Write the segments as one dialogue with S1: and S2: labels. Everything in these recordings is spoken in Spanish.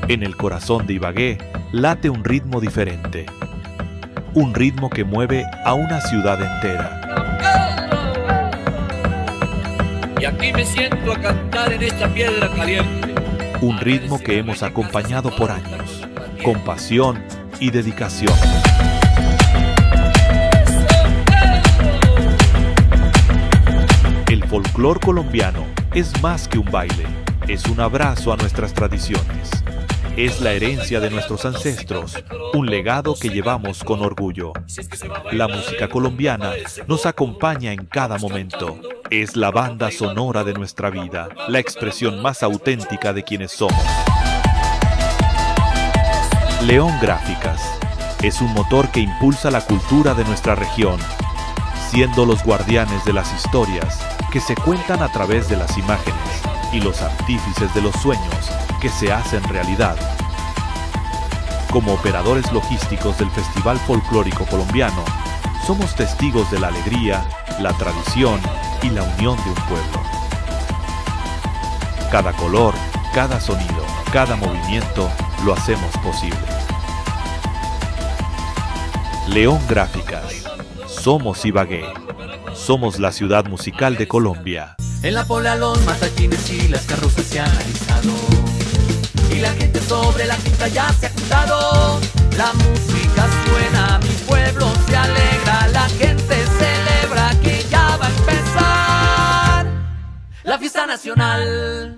S1: En el corazón de Ibagué late un ritmo diferente. Un ritmo que mueve a una ciudad entera.
S2: Y aquí me siento a cantar en esta piedra caliente.
S1: Un ritmo que hemos acompañado por años, con pasión y dedicación. El folclor colombiano es más que un baile, es un abrazo a nuestras tradiciones. Es la herencia de nuestros ancestros, un legado que llevamos con orgullo. La música colombiana nos acompaña en cada momento. Es la banda sonora de nuestra vida, la expresión más auténtica de quienes somos. León Gráficas es un motor que impulsa la cultura de nuestra región, siendo los guardianes de las historias que se cuentan a través de las imágenes y los artífices de los sueños que se hacen realidad. Como operadores logísticos del Festival Folclórico Colombiano, somos testigos de la alegría, la tradición y la unión de un pueblo. Cada color, cada sonido, cada movimiento lo hacemos posible. León Gráficas. Somos Ibagué. Somos la ciudad musical de Colombia.
S3: En la Pola los matachines y las carrozas se han alisado, y la gente sobre la pista ya se ha juntado. La música suena, mi pueblo se alegra, la gente celebra que ya va a empezar la fiesta nacional.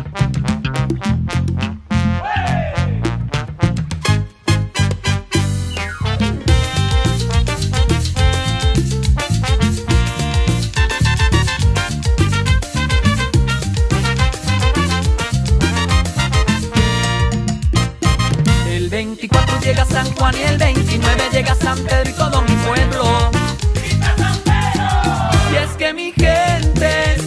S3: El 24 llega San Juan y el 29 llega San Pedro y todo mi pueblo. Y es que mi gente